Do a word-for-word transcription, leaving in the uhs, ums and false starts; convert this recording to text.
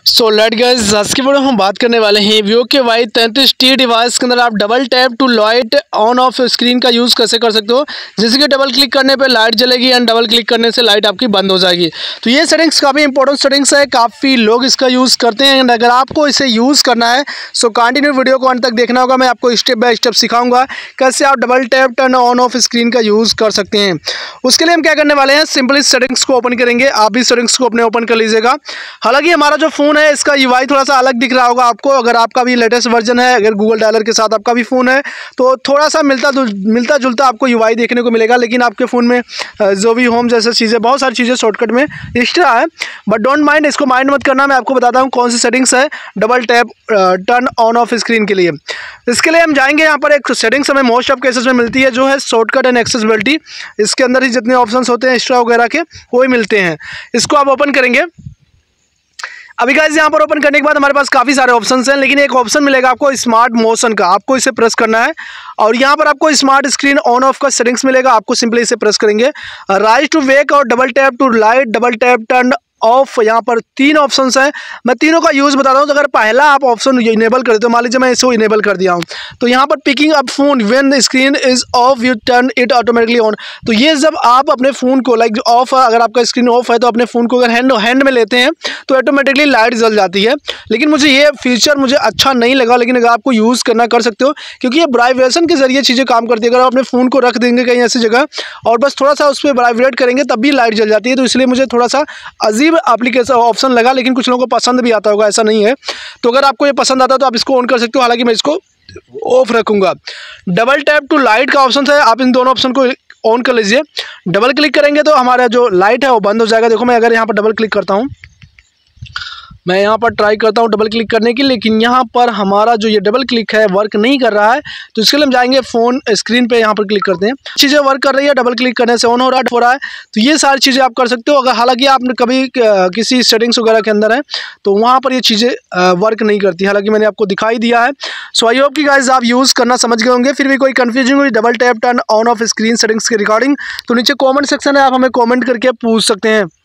So let guys आज की video हम बात करने वाले हैं वीवो के वाई तैंतीस टी डिवाइस के अंदर आप double tap to light on off screen का यूज़ कैसे कर सकते हो। जैसे कि डबल क्लिक करने पे लाइट जलेगी एंड डबल क्लिक करने से लाइट आपकी बंद हो जाएगी। तो ये सेटिंग्स काफ़ी इंपॉर्टेंट सेटिंग्स है, काफ़ी लोग इसका यूज़ करते हैं। एंड अगर आपको इसे यूज़ करना है सो कंटिन्यू वीडियो को अंत तक देखना होगा। मैं आपको स्टेप बाय स्टेप सिखाऊंगा कैसे आप double tap turn on off screen का यूज़ कर सकते हैं। उसके लिए हम क्या करने वाले हैं, सिंपली सेटिंग्स को ओपन करेंगे। आप भी सेटिंग्स को अपने ओपन कर लीजिएगा। हालांकि हमारा जो फ़ोन है इसका यूआई थोड़ा सा अलग दिख रहा होगा आपको। अगर आपका भी लेटेस्ट वर्जन है, अगर गूगल डायलर के साथ आपका भी फ़ोन है तो थोड़ा सा मिलता मिलता जुलता आपको यूआई देखने को मिलेगा। लेकिन आपके फ़ोन में जो भी होम जैसे चीज़ें, बहुत सारी चीज़ें शॉर्टकट में एक्स्ट्रा है, बट डोंट माइंड, इसको माइंड मत करना। मैं आपको बताता हूँ कौन सी सेटिंग्स है double tap turn on off screen के लिए। इसके लिए हम जाएंगे, यहाँ पर एक सेटिंग्स हमें मोस्ट ऑफ केसेस में मिलती है जो है शॉर्टकट एंड एक्सेसिबिलिटी। इसके अंदर ही जितने ऑप्शंस होते हैं एक्स्ट्रा वगैरह के वो ही मिलते हैं। इसको आप ओपन करेंगे। अभी गाइस यहाँ पर ओपन करने के बाद हमारे पास काफ़ी सारे ऑप्शंस हैं, लेकिन एक ऑप्शन मिलेगा आपको स्मार्ट मोशन का। आपको इसे प्रेस करना है और यहाँ पर आपको स्मार्ट स्क्रीन ऑन ऑफ का सेटिंग्स मिलेगा। आपको सिंपली इसे प्रेस करेंगे। राइज टू वेक और double tap to light, double tap turn off, यहाँ पर तीन ऑप्शंस हैं। मैं तीनों का यूज़ बता रहा हूँ। तो अगर पहला आप ऑप्शन इनेबल कर देते हो, मान लीजिए मैं इसको इनेबल कर दिया हूँ, तो यहाँ पर picking up phone when screen is off you turn it automatically on. तो ये जब आप अपने फ़ोन को लाइक ऑफ, अगर आपका स्क्रीन ऑफ है तो अपने फ़ोन को अगर हैंड हैंड में लेते हैं तो ऑटोमेटिकली लाइट जल जाती है। लेकिन मुझे ये फीचर मुझे अच्छा नहीं लगा, लेकिन अगर आपको यूज़ करना कर सकते हो, क्योंकि ये वाइब्रेशन के जरिए चीज़ें काम करती है। अगर आप अपने फ़ोन को रख देंगे कहीं ऐसी जगह और बस थोड़ा सा उस पर वाइब्रेट करेंगे तब भी लाइट जल जाती है। तो इसलिए मुझे थोड़ा सा अजीब एप्लीकेशन ऑप्शन लगा, लेकिन कुछ लोगों को पसंद भी आता होगा, ऐसा नहीं है। तो अगर आपको ये पसंद आता है तो आप इसको ऑन कर सकते हो। हालांकि मैं इसको ऑफ रखूंगा। डबल टैप टू लाइट का ऑप्शन है, आप इन दोनों ऑप्शन को ऑन कर लीजिए। डबल क्लिक करेंगे तो हमारा जो लाइट है वो बंद हो जाएगा। देखो मैं अगर यहाँ पर डबल क्लिक करता हूँ, मैं यहाँ पर ट्राई करता हूँ डबल क्लिक करने की, लेकिन यहाँ पर हमारा जो ये डबल क्लिक है वर्क नहीं कर रहा है। तो इसके लिए हम जाएंगे फ़ोन स्क्रीन पे, यहाँ पर क्लिक करते हैं। चीज़ें वर्क कर रही है, डबल क्लिक करने से ऑन हो रहा हो रहा है। तो ये सारी चीज़ें आप कर सकते हो। अगर हालांकि आप कभी किसी सेटिंग्स वगैरह के अंदर है तो वहाँ पर ये चीज़ें वर्क नहीं करती। हालांकि मैंने आपको दिखाई दिया है। सो आई होप कि गाइस आप यूज़ करना समझ गए होंगे। फिर भी कोई कन्फ्यूजन हुई double tap turn on off screen settings के रिगार्डिंग तो नीचे कॉमेंट सेक्शन है, आप हमें कॉमेंट करके पूछ सकते हैं।